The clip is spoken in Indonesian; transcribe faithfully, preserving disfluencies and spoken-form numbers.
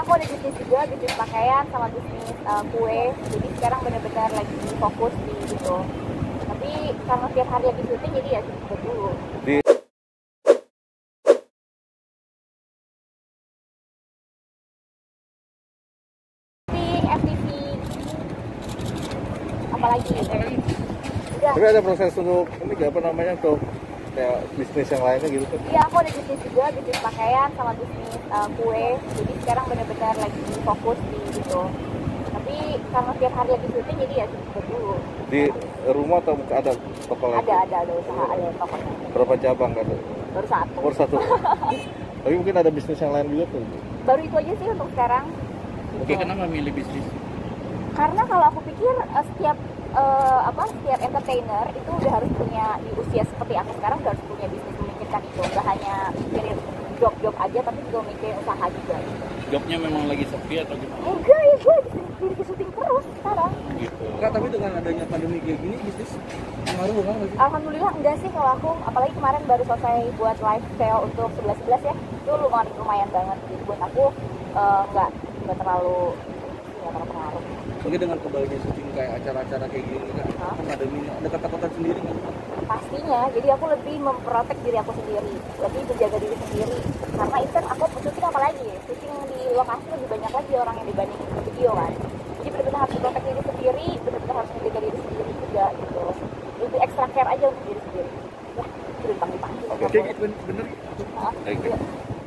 aku ada bisnis juga, bisnis pakaian sama bisnis uh, kue. Jadi sekarang benar-benar lagi fokus di gitu. Tapi karena tiap hari lagi syuting jadi ya syuting dulu. Di F T V apalagi udah. Tapi ada proses untuk ini gak apa namanya untuk kayak bisnis yang lainnya gitu kan? Iya, aku ada bisnis juga, bisnis pakaian sama bisnis uh, kue. Jadi sekarang benar-benar lagi fokus di gitu. Tapi karena tiap hari lagi syuting jadi ya syuting dulu. Di rumah atau ada toko lain? Ada, ada, ada usaha, ada tokonya. Berapa cabang kan? Baru satu. Baru satu. Tapi mungkin ada bisnis yang lain juga tuh. Baru itu aja sih untuk sekarang. Oke, kenapa milih bisnis? Karena kalau aku pikir uh, setiap uh, apa setiap entertainer itu udah harus punya di usia seperti aku sekarang udah harus punya bisnis memikirkan itu, nggak hanya mikirin job-job aja tapi juga mikirin usaha juga. Jobnya memang lagi sepi atau gimana? Enggak ya, gue diri ke syuting terus sekarang. Gitu. Enggak, tapi dengan adanya pandemi kayak gini bisnis pengaruh kan nggak sih? Alhamdulillah enggak sih kalau aku, apalagi kemarin baru selesai buat live sale untuk sebelas sebelas ya, itu lumayan lumayan banget. Jadi buat aku uh, nggak nggak terlalu nggak terlalu pengaruh. Oke, dengan kembalinya syuting kayak acara-acara kayak gini kan, Hah? pandemi ini ada ketakutan sendiri nggak? Pastinya, jadi aku lebih memprotek diri aku sendiri, lebih menjaga diri sendiri. Karena itu kan aku syuting apa lagi, syuting di lokasi lebih banyak lagi orang yang dibandingin di video kan. Jadi benar-benar harus memprotek diri sendiri, benar-benar harus menjaga diri sendiri juga gitu. Lebih extra care aja untuk diri sendiri. Ya, itu dipanggil-panggil. Oke, Oke, bener. Hah? Oke. Iya.